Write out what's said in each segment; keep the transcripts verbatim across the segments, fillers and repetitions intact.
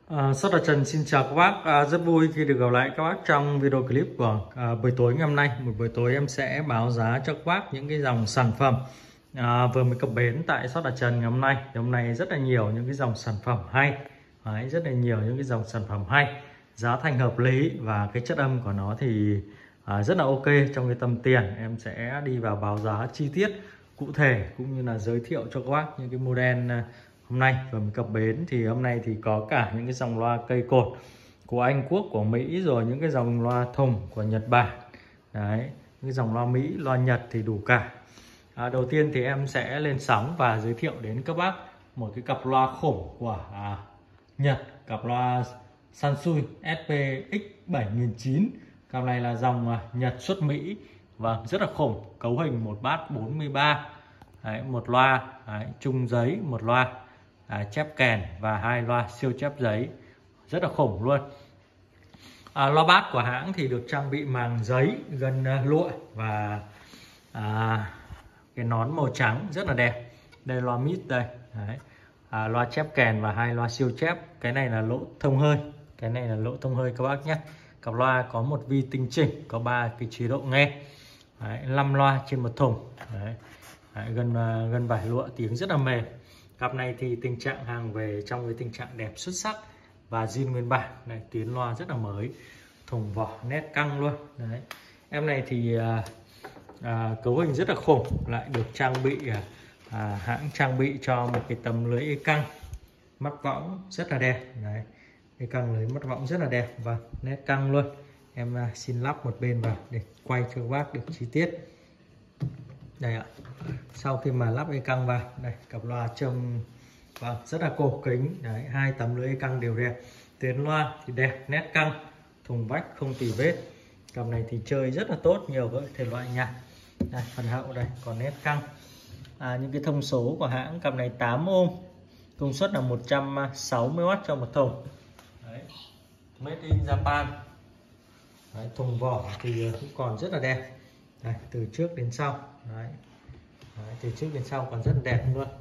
À, Shop Đạt Trần xin chào các bác. À, rất vui khi được gặp lại các bác trong video clip của à, buổi tối ngày hôm nay. Một buổi tối em sẽ báo giá cho các bác những cái dòng sản phẩm à, vừa mới cập bến tại Shop Đạt Trần ngày hôm nay. Thì hôm nay rất là nhiều những cái dòng sản phẩm hay, Đấy, rất là nhiều những cái dòng sản phẩm hay, giá thành hợp lý và cái chất âm của nó thì à, rất là ok trong cái tầm tiền. Em sẽ đi vào báo giá chi tiết cụ thể cũng như là giới thiệu cho các bác những cái model hôm nay vừa mới cập bến. Thì hôm nay thì có cả những cái dòng loa cây cột của Anh Quốc, của Mỹ, rồi những cái dòng loa thùng của Nhật Bản. Đấy, những cái dòng loa Mỹ, loa Nhật thì đủ cả. À, đầu tiên thì em sẽ lên sóng và giới thiệu đến các bác một cái cặp loa khủng của à, Nhật, cặp loa Sansui ét pê ích bảy nghìn chín trăm. Cặp này là dòng à, Nhật xuất Mỹ và rất là khủng, cấu hình một bát bốn mươi ba. Đấy, một loa đấy, chung giấy, một loa à, chép kèn và hai loa siêu chép giấy, rất là khủng luôn. À, loa bát của hãng thì được trang bị màng giấy gân uh, lụa và à, cái nón màu trắng rất là đẹp. Đây loa mid đây, đấy. À, loa chép kèn và hai loa siêu chép. Cái này là lỗ thông hơi, cái này là lỗ thông hơi các bác nhé. Cặp loa có một vi tinh chỉnh, có ba cái chế độ nghe, năm loa trên một thùng. Đấy. Đấy, gần gần vải lụa, tiếng rất là mềm. Cặp này thì tình trạng hàng về trong cái tình trạng đẹp xuất sắc và zin nguyên bản. Này, tiếng loa rất là mới, thùng vỏ nét căng luôn. Đấy. Em này thì à, à, cấu hình rất là khủng, lại được trang bị à, à, hãng trang bị cho một cái tấm lưới căng mắt võng rất là đẹp. Đấy, cái căng lưới mắt võng rất là đẹp và nét căng luôn. Em à, xin lắp một bên vào để quay cho các bác được chi tiết. Đây ạ, sau khi mà lắp dây căng vào, đây cặp loa trông vâng, rất là cổ kính. Đấy, hai tấm lưới căng đều đẹp, tuyến loa thì đẹp, nét căng, thùng vách không tì vết. Cặp này thì chơi rất là tốt, nhiều các thể loại nhạc. Đây, phần hậu đây còn nét căng. À, những cái thông số của hãng, cặp này tám ôm, công suất là một trăm sáu mươi oát cho một thùng. Đấy, made in Japan. Đấy, thùng vỏ thì cũng còn rất là đẹp. Đây, từ trước đến sau. Đấy. Đấy, từ trước đến sau còn rất là đẹp luôn.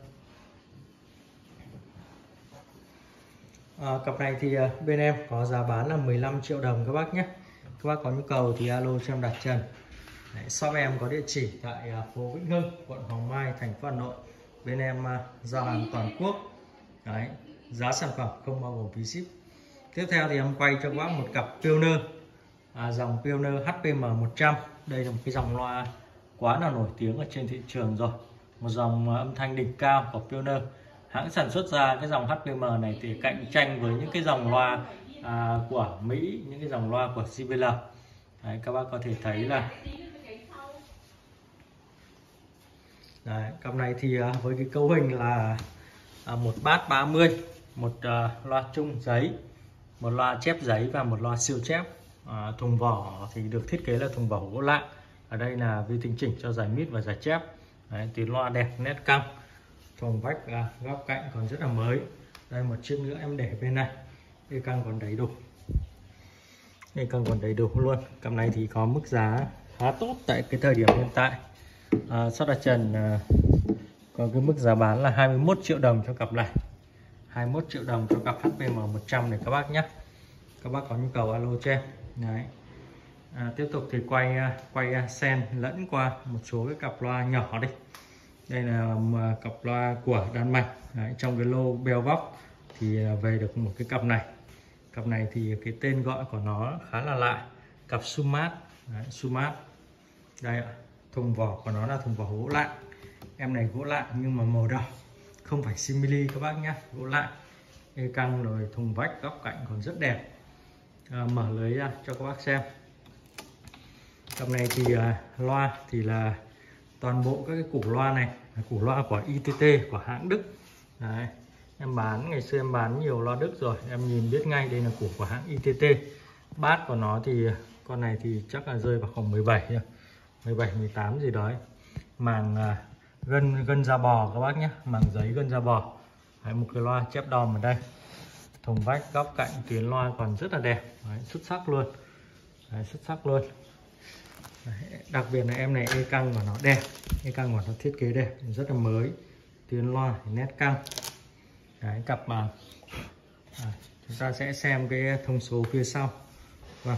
À, cặp này thì uh, bên em có giá bán là mười lăm triệu đồng các bác nhé. Các bác có nhu cầu thì alo cho em Đạt Trần. Đấy, shop em có địa chỉ tại uh, phố Vĩnh Hưng, quận Hoàng Mai, thành phố Hà Nội. Bên em uh, giao hàng toàn quốc. Đấy, giá sản phẩm không bao gồm phí ship. Tiếp theo thì em quay cho các bác một cặp Pioneer, à, dòng Pioneer hát pê em một trăm. Đây là một cái dòng loa quá là nổi tiếng ở trên thị trường rồi, một dòng âm thanh đỉnh cao của Pioneer. Hãng sản xuất ra cái dòng hát pê em này thì cạnh tranh với những cái dòng loa à, của Mỹ, những cái dòng loa của giê bê lờ. Đấy, các bác có thể thấy là đấy, cặp này thì à, với cái cấu hình là à, một bát ba mươi, một à, loa chung giấy, một loa chép giấy và một loa siêu chép. À, thùng vỏ thì được thiết kế là thùng vỏ gỗ lạng. Ở đây là vi tinh chỉnh cho giải mid và giải chép. Đấy, tiếng loa đẹp, nét căng, thùng vách à, góc cạnh còn rất là mới. Đây một chiếc nữa em để bên này, dây căng còn đầy đủ, dây căng còn đầy đủ luôn. Cặp này thì có mức giá khá tốt tại cái thời điểm hiện tại. À, Shop Đạt Trần à, có cái mức giá bán là hai mươi mốt triệu đồng cho cặp này, hai mươi mốt triệu đồng cho cặp hát pê em một trăm này các bác nhé. Các bác có nhu cầu alo cho em. Đấy. À, tiếp tục thì quay quay sen lẫn qua một số cái cặp loa nhỏ đi. Đây là cặp loa của Đan Mạch. Đấy, trong cái lô Belvox thì về được một cái cặp này. Cặp này thì cái tên gọi của nó khá là lạ, cặp Sumat. Đấy, Sumat. Đây ạ, thùng vỏ của nó là thùng vỏ gỗ lạng. Em này gỗ lạng nhưng mà màu đỏ, không phải simili các bác nhé, gỗ lạng. Dây căng rồi thùng vách góc cạnh còn rất đẹp. À, mở lưới ra cho các bác xem. Cặp này thì à, loa thì là toàn bộ các cái củ loa này là củ loa của i tê tê của hãng Đức. Đấy, em bán ngày xưa em bán nhiều loa Đức rồi, em nhìn biết ngay đây là củ của hãng i tê tê. Bát của nó thì con này thì chắc là rơi vào khoảng mười bảy thôi, mười bảy mười tám gì đó. Màng à, gân gân da bò các bác nhé, màng giấy gân da bò. Đấy, một cái loa chép đòn ở đây, thùng vách góc cạnh tuyến loa còn rất là đẹp. Đấy, xuất sắc luôn. Đấy, xuất sắc luôn. Đấy, đặc biệt là em này e căng của nó đẹp, e căng của nó thiết kế đẹp, rất là mới, tuyến loa nét căng. Đấy, cặp mà à, Chúng ta sẽ xem cái thông số phía sau. Vâng.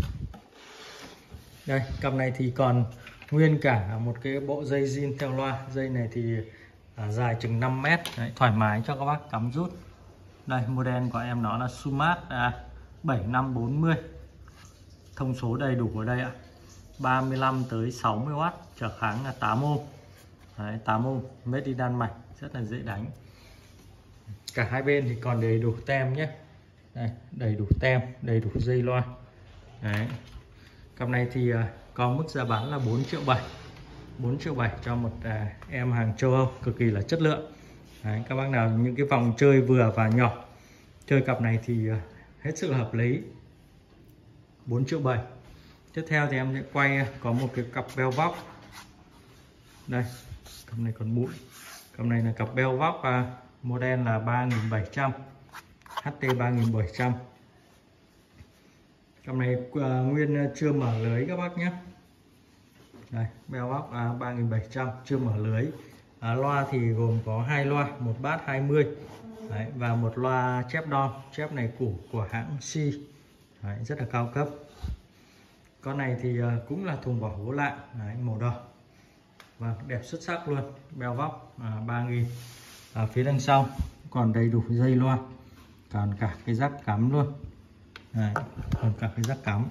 Đây, cặp này thì còn nguyên cả một cái bộ dây zin theo loa. Dây này thì à, dài chừng năm mét. Đấy, thoải mái cho các bác cắm rút. Đây, model của em nó là Smart à, bảy năm bốn mươi. Thông số đầy đủ ở đây ạ. ba mươi lăm tới sáu mươi oát, trở kháng là tám ohm. Đấy, tám ohm, made in Đan Mạch, rất là dễ đánh. Cả hai bên thì còn đầy đủ tem nhé. Đây, đầy đủ tem, đầy đủ dây loa. Đấy. Cặp này thì uh, có mức giá bán là bốn triệu bảy. bốn triệu bảy cho một uh, em hàng châu Âu, cực kỳ là chất lượng. Đấy, các bác nào những cái vòng chơi vừa và nhỏ chơi cặp này thì uh, hết sức là hợp lý. bốn triệu bảy. Tiếp theo thì em sẽ quay uh, có một cái cặp bell vóc. Đây, cặp này còn mũi. Cặp này là cặp bell vóc, uh, model là ba nghìn bảy trăm, H T ba nghìn bảy trăm. Cặp này uh, nguyên chưa mở lưới các bác nhé. Đây, bell vóc uh, ba nghìn bảy trăm, chưa mở lưới. À, loa thì gồm có hai loa, một bass hai mươi. Đấy, và một loa chép đo. Chép này củ của hãng C. Đấy, rất là cao cấp. Con này thì uh, cũng là thùng vỏ gỗ lạng. Đấy, màu đỏ. Vâng, đẹp xuất sắc luôn. Bell vóc à, ba nghìn. Ở phía đằng sau còn đầy đủ dây loa, còn cả cái rắc cắm luôn. Đấy, còn cả cái rắc cắm.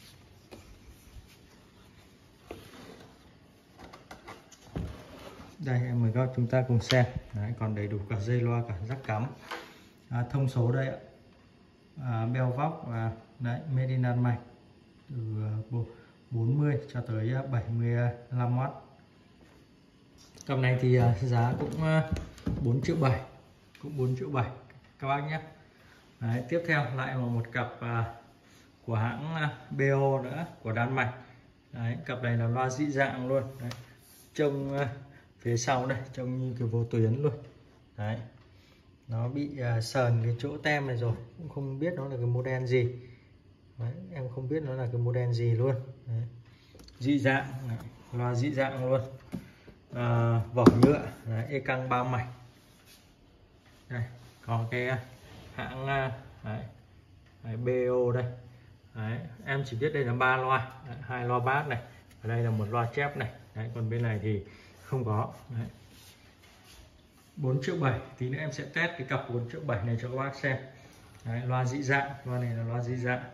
Đây, em mời các chúng ta cùng xem. Đấy, còn đầy đủ cả dây loa, cả rắc cắm. À, thông số đây ạ. À, bell vóc và đấy, made in Đan Mạch, từ bốn mươi cho tới bảy mươi lăm oát. Cặp này thì giá cũng bốn triệu bảy, cũng bốn triệu bảy các bác nhé. Đấy, tiếp theo lại là một cặp của hãng bê o nữa, của Đan Mạch. Đấy, cặp này là loa dị dạng luôn. Đấy, trông phía sau đây trông như kiểu vô tuyến luôn. Đấy, nó bị sờn cái chỗ tem này rồi, cũng không biết nó là cái model gì. Đấy, em không biết nó là cái model gì luôn. Đấy, dị dạng. Đấy, loa dị dạng luôn. À, vỏ nhựa, đấy, e căng ba mạch. Đây có cái hãng đấy, đấy, bê o đây. Đấy, em chỉ biết đây là ba loa, đấy, hai loa bass này, ở đây là một loa chép này. Đấy, còn bên này thì không có. Đấy, bốn triệu bảy. Tí nữa em sẽ test cái cặp bốn triệu bảy này cho các bác xem. Đấy, loa dị dạng, loa này là loa dị dạng.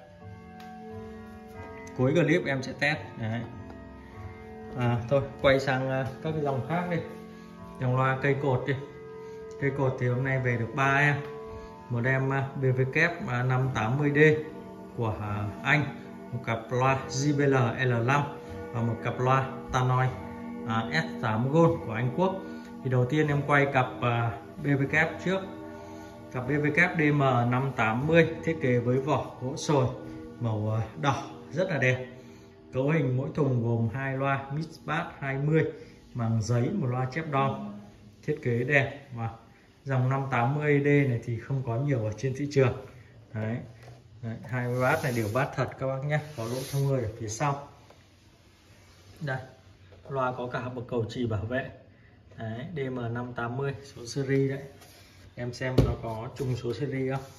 Cuối clip em sẽ test. Đấy. À, thôi quay sang uh, các cái dòng khác đi. Dòng loa cây cột đi. Cây cột thì hôm nay về được ba em. Một em uh, bê vê kép uh, năm tám mươi D của uh, Anh, một cặp loa J B L L năm và một cặp loa Tannoy uh, S tám Gold của Anh Quốc. Thì đầu tiên em quay cặp uh, bê vê kép trước. Cặp bê vê kép D M năm tám mươi thiết kế với vỏ gỗ sồi màu uh, đỏ rất là đẹp. Cấu hình mỗi thùng gồm hai loa mix bass hai mươi bằng giấy, một loa chép đo, thiết kế đẹp. Và dòng năm tám mươi D này thì không có nhiều ở trên thị trường. Đấy, Đấy, hai mươi bass này đều bass thật các bác nhé, có lỗ thông hơi ở phía sau. Đây, loa có cả bậc cầu chì bảo vệ. Đấy, D M năm tám mươi số series đấy. Em xem nó có chung số series không?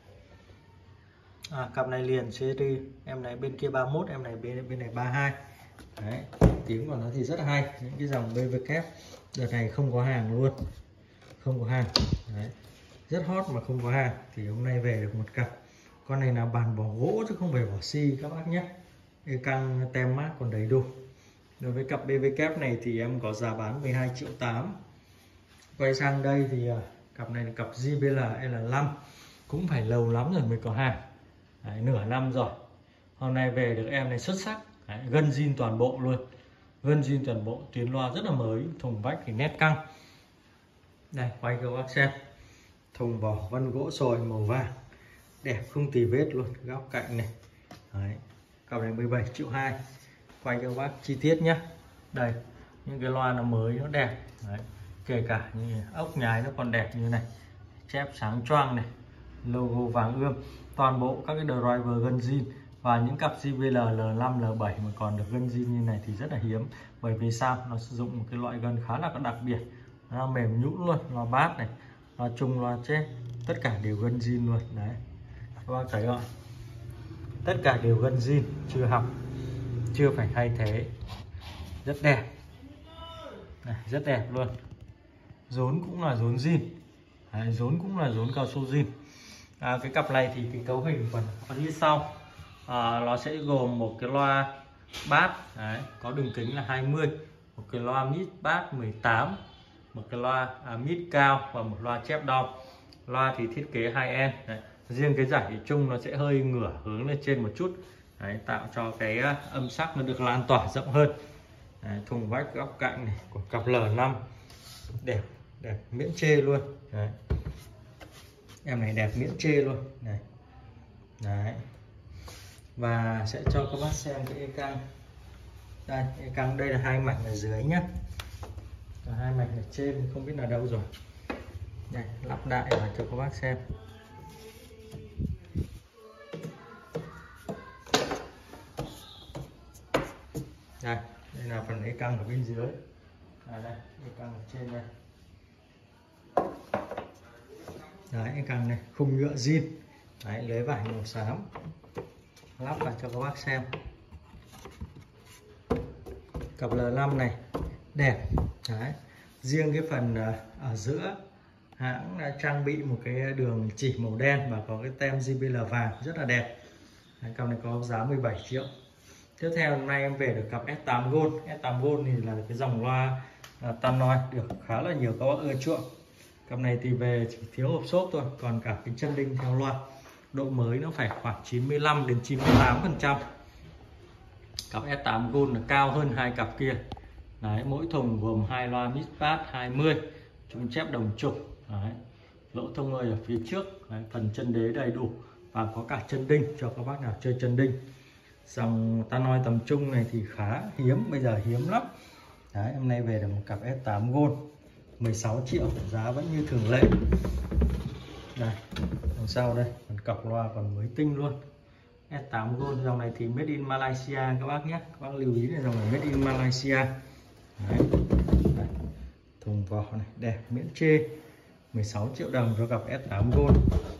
À, cặp này liền series, em này bên kia ba mươi mốt, em này bên bên này ba mươi hai. Đấy, tiếng của nó thì rất hay. Những cái dòng bê vê kép đợt này không có hàng luôn, không có hàng. Đấy, rất hot mà không có hàng. Thì hôm nay về được một cặp. Con này là bản vỏ gỗ chứ không phải vỏ xi các bác nhé. E căng tem mát còn đầy đủ. Đối với cặp bê vê kép này thì em có giá bán mười hai triệu tám. Quay sang đây thì uh, cặp này là cặp J B L L năm, cũng phải lâu lắm rồi mới có hàng. Đấy, nửa năm rồi. Hôm nay về được em này xuất sắc. Đấy, gân zin toàn bộ luôn, gân zin toàn bộ, tuyến loa rất là mới, thùng vách thì nét căng. Đây, quay cho các bác xem. Thùng vỏ vân gỗ sồi màu vàng, đẹp không tì vết luôn, góc cạnh này. Đấy, cặp này mười bảy triệu hai. Quay cho các bác chi tiết nhé. Đây, những cái loa nó mới, nó đẹp. Đấy, kể cả như ốc nhái nó còn đẹp như này, chép sáng choang này, logo vàng ươm, toàn bộ các cái driver gân zin. Và những cặp J B L L năm L bảy mà còn được gân zin như này thì rất là hiếm. Bởi vì sao? Nó sử dụng một cái loại gân khá là đặc biệt, nó mềm nhũn luôn. Loa bass này, loa trung, loa chép, tất cả đều gân zin luôn. Đấy, các bác thấy không? Tất cả đều gân zin, chưa học, chưa phải thay thế, rất đẹp này, rất đẹp luôn. Rốn cũng là rốn zin. Đấy, rốn cũng là rốn cao su zin. À, cái cặp này thì cái cấu hình phần ở phía sau à, nó sẽ gồm một cái loa bass đấy, có đường kính là hai mươi, một cái loa mid bass mười tám, một cái loa à, mid cao và một loa chép đo. Loa thì thiết kế hai end đấy. Riêng cái giải chung nó sẽ hơi ngửa hướng lên trên một chút đấy, tạo cho cái âm sắc nó được lan tỏa rộng hơn. Đấy, thùng vách góc cạnh này của cặp L năm đẹp đẹp miễn chê luôn đấy. Em này đẹp miễn chê luôn này đấy. Và sẽ cho các bác xem cái e căng đây. E căng đây là hai mảnh ở dưới nhá, và hai mảnh ở trên không biết là đâu rồi. Đây, lắp đại và cho các bác xem. Đây, đây là phần e căng ở bên dưới. À đây, e căng ở trên đây. Đấy, e căng này, khung nhựa zin. Đấy, lưới vải màu xám. Lắp vào cho các bác xem. Cặp L năm này đẹp. Đấy, riêng cái phần ở giữa hãng đã trang bị một cái đường chỉ màu đen và có cái tem giê bê lờ vàng rất là đẹp. Đấy, cặp này có giá mười bảy triệu. Tiếp theo hôm nay em về được cặp S tám Gold. S tám Gold thì là cái dòng loa uh, Tannoy được khá là nhiều các bác ưa chuộng. Cặp này thì về chỉ thiếu hộp xốp thôi, còn cả cái chân đinh theo loa độ mới nó phải khoảng chín mươi lăm đến chín mươi tám phần trăm. Cặp S tám Gold là cao hơn hai cặp kia. Đấy, mỗi thùng gồm hai loa mid bass hai mươi, chung chép đồng trục. Đấy, lỗ thông hơi ở phía trước. Đấy, phần chân đế đầy đủ và có cả chân đinh cho các bác nào chơi chân đinh. Dòng Tannoy tầm trung này thì khá hiếm, bây giờ hiếm lắm. Đấy, hôm nay về được một cặp S tám Gold mười sáu triệu, giá vẫn như thường lệ. Đây, đằng sau đây, phần cọc loa còn mới tinh luôn. S tám Gold dòng này thì made in Malaysia các bác nhé. Các bác lưu ý là dòng này made in Malaysia. Đấy. Đây. Thùng vỏ này đẹp miễn chê, mười sáu triệu đồng cho cặp S tám Gold.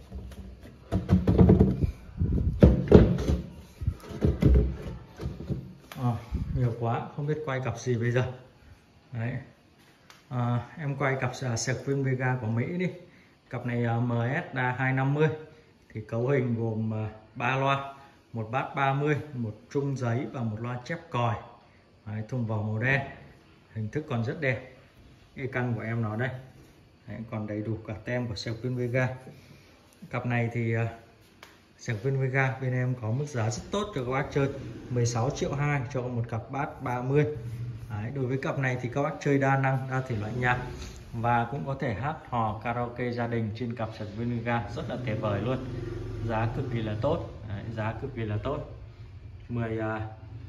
À, nhiều quá không biết quay cặp gì bây giờ. Đấy. À, em quay cặp Sequin Vega của Mỹ đi. Cặp này M S hai năm mươi thì cấu hình gồm ba loa, một bass ba mươi, một trung giấy và một loa chép còi. Đấy, thùng vỏ màu đen, hình thức còn rất đẹp. E căng của em nó đây. Đấy, còn đầy đủ cả tem của Sequin Vega. Cặp này thì uh, Sequin Vega bên em có mức giá rất tốt cho các bác chơi, mười sáu triệu hai cho một cặp bass ba mươi. Đấy, đối với cặp này thì các bác chơi đa năng, đa thể loại nhạc và cũng có thể hát hò karaoke gia đình trên cặp Sequin Vega rất là tuyệt vời luôn. Giá cực kỳ là tốt. Đấy, giá cực kỳ là tốt. mười uh,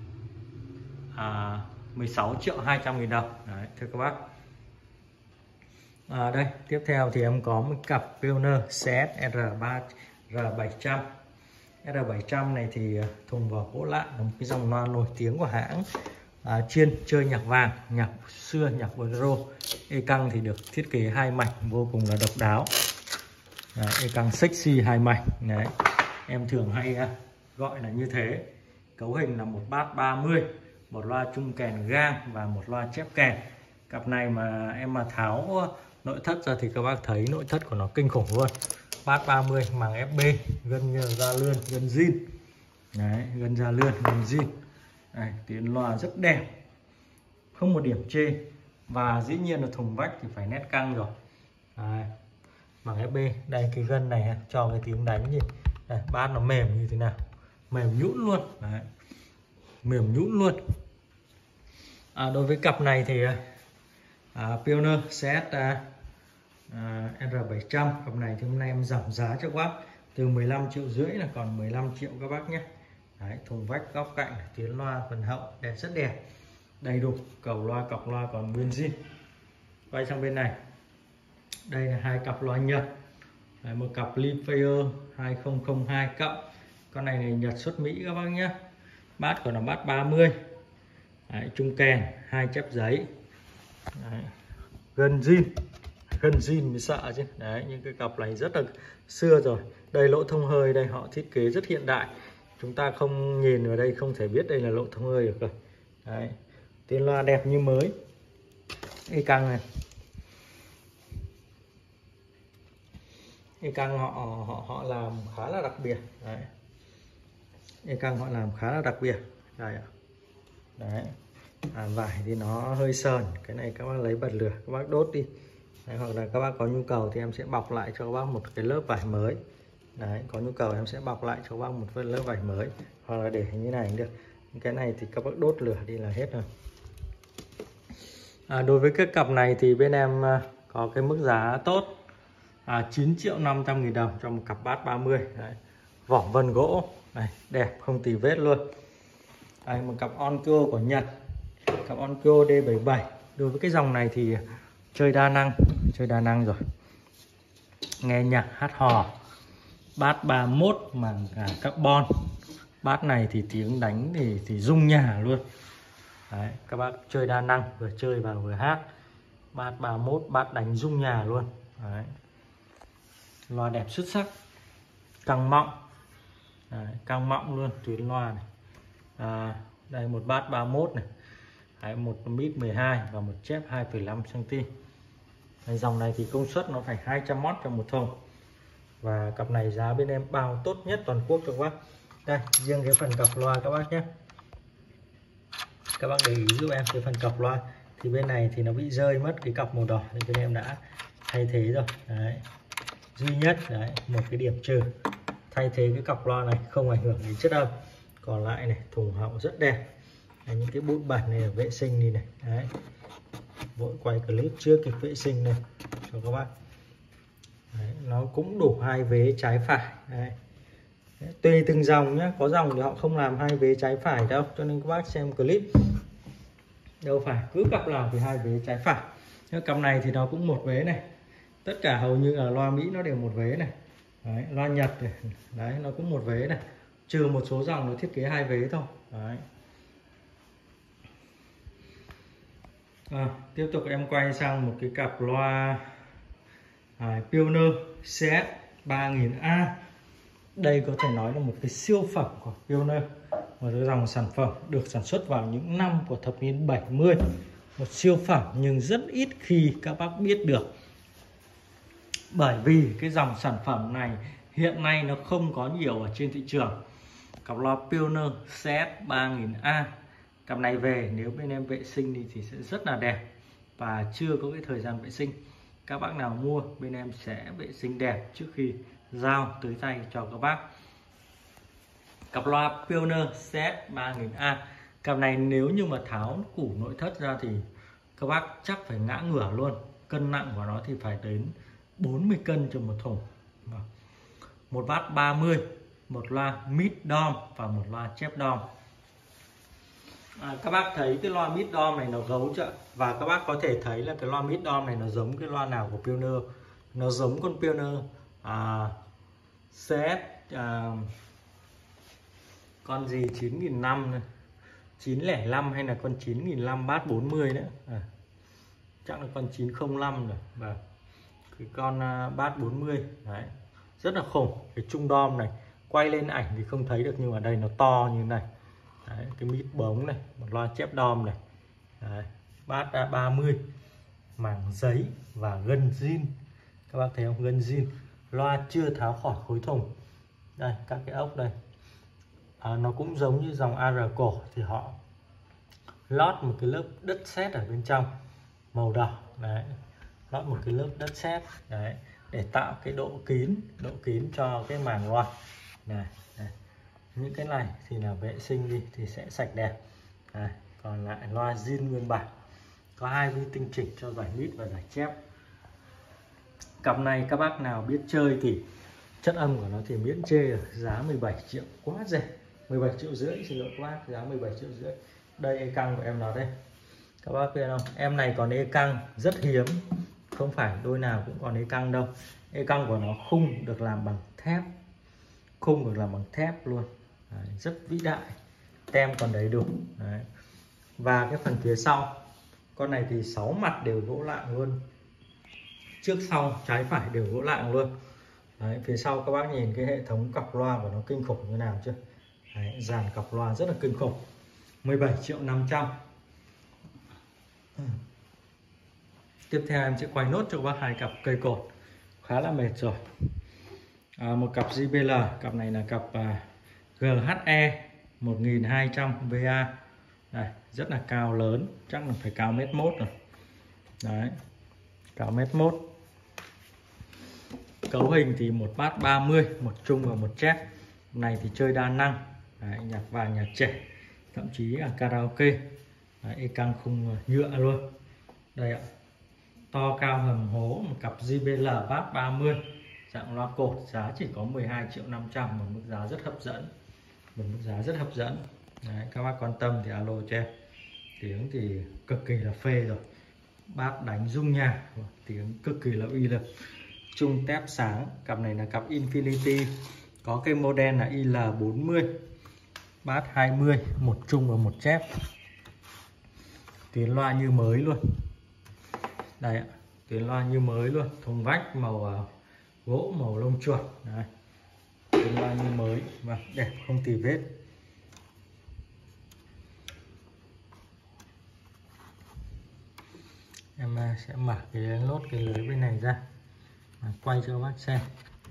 à, mười sáu triệu hai trăm nghìn đồng. Đấy, thưa các bác. À, đây, tiếp theo thì em có một cặp Pioneer xê ét R ba R bảy trăm. R bảy trăm này thì thùng vỏ gỗ lạ, là một cái dòng loa nổi tiếng của hãng, à, chuyên chơi nhạc vàng, nhạc xưa, nhạc bolero. E căng thì được thiết kế hai mảnh vô cùng là độc đáo. Đấy, e căng sexy hai mảnh. Đấy, em thường hay uh, gọi là như thế. Cấu hình là một bass ba mươi, một loa trung kèn gang và một loa chép kèn. Cặp này mà em mà tháo nội thất ra thì các bác thấy nội thất của nó kinh khủng luôn. Bass ba mươi, màng ép bê, gân da lươn, gân zin. Đấy, gân da lươn, gân zin. Đây, tiếng loa rất đẹp, không một điểm chê. Và dĩ nhiên là thùng vách thì phải nét căng rồi. Đấy, màng ép bê, đây cái gân này cho cái tiếng đánh gì. Đây, bass nó mềm như thế nào, mềm nhũn luôn. Đấy, mềm nhũn luôn. À, đối với cặp này thì à, Pioneer xê ét à, à, R bảy trăm, cặp này thì hôm nay em giảm giá cho các bác từ mười lăm triệu rưỡi là còn mười lăm triệu các bác nhé. Đấy, thùng vách góc cạnh, tuyến loa phần hậu đẹp rất đẹp, đầy đủ, cầu loa cọc loa còn nguyên zin. Quay sang bên này, đây là hai cặp loa Nhật. Đấy, một cặp Limphair hai không không hai cộng, con này là Nhật xuất Mỹ các bác nhé. Bass của nó bass ba mươi. Đấy, trung kèn, hai chép giấy. Đấy, gân zin, gân zin mới sợ chứ. Đấy, những cái cặp này rất là xưa rồi, Đây lỗ thông hơi đây, họ thiết kế rất hiện đại, chúng ta không nhìn vào đây không thể biết đây là lỗ thông hơi được rồi. Đấy, tiếng loa đẹp như mới. E căng này, e căng họ họ họ làm khá là đặc biệt. Đấy, e căng họ làm khá là đặc biệt đây ạ. Đấy, à, vải thì nó hơi sờn, cái này các bác lấy bật lửa các bác đốt đi. Đấy, hoặc là các bác có nhu cầu thì em sẽ bọc lại cho các bác một cái lớp vải mới. Đấy, có nhu cầu em sẽ bọc lại cho các bác một lớp vải mới, hoặc là để như này cũng được. Cái này thì các bác đốt lửa đi là hết rồi. À, đối với cái cặp này thì bên em có cái mức giá tốt, à, chín triệu năm trăm nghìn đồng cho một cặp bát ba mươi. Đấy, vỏ vân gỗ này, đẹp không tì vết luôn. Đây, một cặp Onkyo của Nhật, cặp Onkyo D bảy mươi bảy. Đối với cái dòng này thì chơi đa năng, chơi đa năng rồi, nghe nhạc hát hò. Bát ba mươi mốt màng cả carbon. Bát này thì tiếng đánh thì thì rung nhà luôn. Đấy, các bác chơi đa năng, vừa chơi và vừa hát. Bát ba mươi mốt, bát đánh rung nhà luôn. Đấy, loa đẹp xuất sắc, căng mọng. Đấy, căng mọng luôn, tuyến loa này. À, đây một bát ba mươi mốt này. Đấy, một mít mười hai và một chép hai phẩy năm xăng-ti-mét. Đây, dòng này thì công suất nó phải hai trăm oát trong một thùng. Và cặp này giá bên em bao tốt nhất toàn quốc cho các bác. Đây, riêng cái phần cặp loa các bác nhé, các bác để ý giúp em cái phần cặp loa thì bên này thì nó bị rơi mất cái cặp màu đỏ, thì bên em đã thay thế rồi. Đấy, duy nhất đấy một cái điểm trừ, thay thế cái cặp loa này không ảnh hưởng đến chất âm. Còn lại này, thùng hậu rất đẹp. Đấy, những cái bụi bẩn này vệ sinh đi này. Đấy, vội quay clip chưa kịp vệ sinh này cho các bác. Đấy, nó cũng đủ hai vế trái phải. Đấy. Đấy, tùy từng dòng nhé, có dòng thì họ không làm hai vế trái phải đâu, cho nên các bác xem clip đâu phải cứ cặp nào thì hai vế trái phải. Nhưng cặp này thì nó cũng một vế này, tất cả hầu như là loa Mỹ nó đều một vế này. Đấy, loa Nhật này, đấy nó cũng một vế này, trừ một số dòng nó thiết kế hai vế thôi. Đấy. À, tiếp tục em quay sang một cái cặp loa à, Pioneer xê ét ba nghìn A. Đây có thể nói là một cái siêu phẩm của Pioneer, một cái dòng sản phẩm được sản xuất vào những năm của thập niên bảy mươi. Một siêu phẩm nhưng rất ít khi các bác biết được, bởi vì cái dòng sản phẩm này hiện nay nó không có nhiều ở trên thị trường. Cặp loa Pioneer xê ét ba nghìn A, cặp này về nếu bên em vệ sinh đi thì sẽ rất là đẹp, và chưa có cái thời gian vệ sinh. Các bác nào mua bên em sẽ vệ sinh đẹp trước khi giao tới tay cho các bác. Cặp loa Pioneer xê ét ba nghìn A, cặp này nếu như mà tháo củ nội thất ra thì các bác chắc phải ngã ngửa luôn. Cân nặng của nó thì phải đến bốn mươi cân cho một thùng. Một bát ba mươi, một loa mid dom và một loa chép dom. À, các bác thấy cái loa mid dom này nó gấu chưa? Và các bác có thể thấy là cái loa mid dom này nó giống cái loa nào của Pioneer. Nó giống con Pioneer à, xê ét à, con gì chín nghìn năm trăm này, chín không năm hay là con chín nghìn năm trăm bát bốn mươi nữa. À, chắc là con chín không năm rồi. Và cái con uh, bát bốn mươi đấy, rất là khủng. Cái trung đom này quay lên ảnh thì không thấy được, nhưng mà đây nó to như này. Đấy, cái mít bóng này, một loa chép đom này. Đấy, bát uh, ba mươi, màng giấy và gân zin. Các bác thấy không, gân zin. Loa chưa tháo khỏi khối thùng. Đây, các cái ốc đây. À, nó cũng giống như dòng a rờ cổ thì họ lót một cái lớp đất sét ở bên trong màu đỏ. Đấy, lót một cái lớp đất sét đấy để tạo cái độ kín, độ kín cho cái màng loa này, này. Những cái này thì là vệ sinh đi thì sẽ sạch đẹp. Đấy, còn lại loa zin nguyên bản, có hai vi tinh chỉnh cho giải mít và giải chép. Cặp này các bác nào biết chơi thì chất âm của nó thì miễn chê rồi. Giá mười bảy triệu quá rẻ, mười bảy triệu rưỡi, xin lỗi các bác, giá mười bảy triệu rưỡi. Đây e căng của em nó đây, các bác biết không, em này còn e căng rất hiếm, không phải đôi nào cũng còn e căng đâu. E căng của nó khung được làm bằng thép, khung được làm bằng thép luôn. Đấy, rất vĩ đại, tem còn đầy đủ. Đấy. Và cái phần phía sau con này thì sáu mặt đều gỗ lạng luôn, trước sau trái phải đều gỗ lạng luôn. Đấy, phía sau các bác nhìn cái hệ thống cặp loa của nó kinh khủng như nào chưa. Đấy, dàn cặp loa rất là kinh khủng. Mười bảy triệu năm trăm. Tiếp theo em sẽ quay nốt cho các bác hai cặp cây cột, khá là mệt rồi. À, một cặp gi bê lờ, cặp này là cặp à, giê hát e một nghìn hai trăm vê a. Đây, rất là cao lớn, chắc là phải cao mét mốt rồi. Đấy, cao mét mốt. Cấu hình thì một bass ba mươi, một trung và một chép. Này thì chơi đa năng. Đấy, nhạc vàng, nhạc trẻ, thậm chí là karaoke. Đấy, e căng khung nhựa luôn. Đây ạ, to cao hầm hố, một cặp gi bê lờ bass ba mươi, dạng loa cột, giá chỉ có mười hai triệu năm trăm, một mức giá rất hấp dẫn. Một mức giá rất hấp dẫn. Đấy, các bác quan tâm thì alo cho em. Tiếng thì cực kỳ là phê rồi. Bass đánh rung nhạc, tiếng cực kỳ là uy lực. Trung tép sáng, cặp này là cặp Infinity, có cái model là i lờ bốn mươi, bass hai mươi, một trung và một chép. Tiếng loa như mới luôn. Đây ạ, tiếng loa như mới luôn, thùng vách màu uh, gỗ màu lông chuột. Đấy, tiếng loa như mới và đẹp không tì vết. Em uh, sẽ mở cái lốt cái lưới bên này ra, quay cho các bác xem.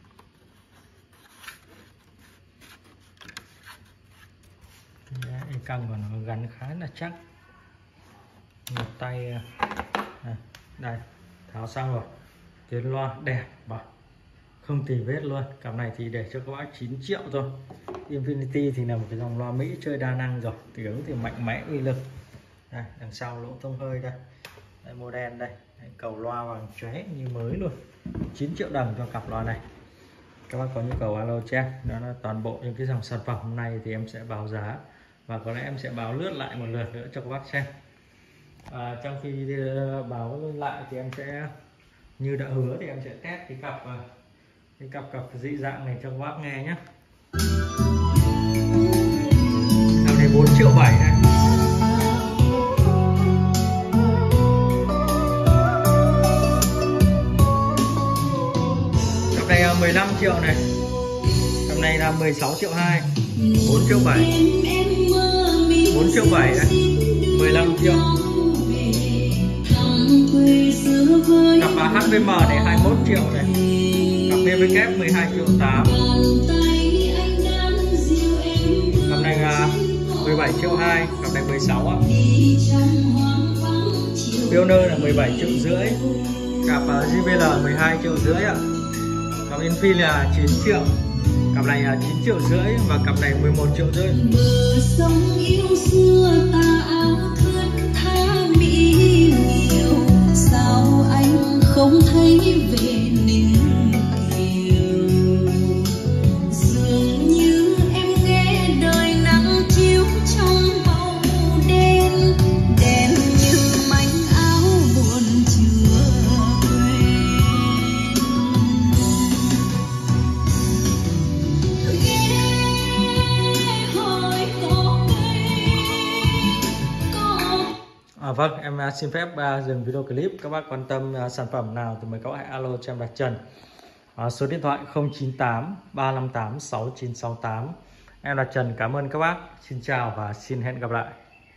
Cái căng của nó gắn khá là chắc. Một tay à, đây, tháo xong rồi. Tiếng loa đẹp và không tì vết luôn. Cặp này thì để cho các bác chín triệu thôi. Infinity thì là một cái dòng loa Mỹ chơi đa năng rồi, tiếng thì mạnh mẽ uy lực. Đây, đằng sau lỗ thông hơi đây. Đây, model đây. Đây, cầu loa bằng chóe như mới luôn. chín triệu đồng cho cặp loa này. Các bác có nhu cầu alo cho em. Đó là toàn bộ những cái dòng sản phẩm hôm nay thì em sẽ báo giá, và có lẽ em sẽ báo lướt lại một lượt nữa cho các bác xem. À, trong khi báo lại thì em sẽ, như đã hứa thì em sẽ test cái cặp cái cặp cặp dị dạng này cho các bác nghe nhé. Cặp này bốn triệu bảy này. Cặp này mười lăm triệu này. Cặp này là mười sáu triệu hai. bốn triệu bảy. bốn triệu bảy này. mười lăm triệu. Cặp hát vê em này hai mươi mốt triệu này. Cặp vê vê kép mười hai triệu tám. Cặp này là mười bảy triệu hai. Cặp này mười sáu ạ. Pioneer là mười bảy triệu rưỡi. Cặp gi bê lờ mười hai triệu rưỡi ạ. Cặp Infi là chín triệu. Cặp này là chín triệu rưỡi. Và cặp này mười một triệu rưỡi. Sao anh không thấy về ninh kiều, dường như em nghe đời nắng chiếu trong bóng đêm, đèn như mảnh áo buồn chưa quên. Ghé hỏi có cây có. À, vâng, em xin phép uh, dừng video clip. Các bác quan tâm uh, sản phẩm nào thì mời các bác hãy alo cho em Đạt Trần. Uh, số điện thoại không chín tám ba năm tám sáu chín sáu tám. Em Đạt Trần cảm ơn các bác. Xin chào và xin hẹn gặp lại.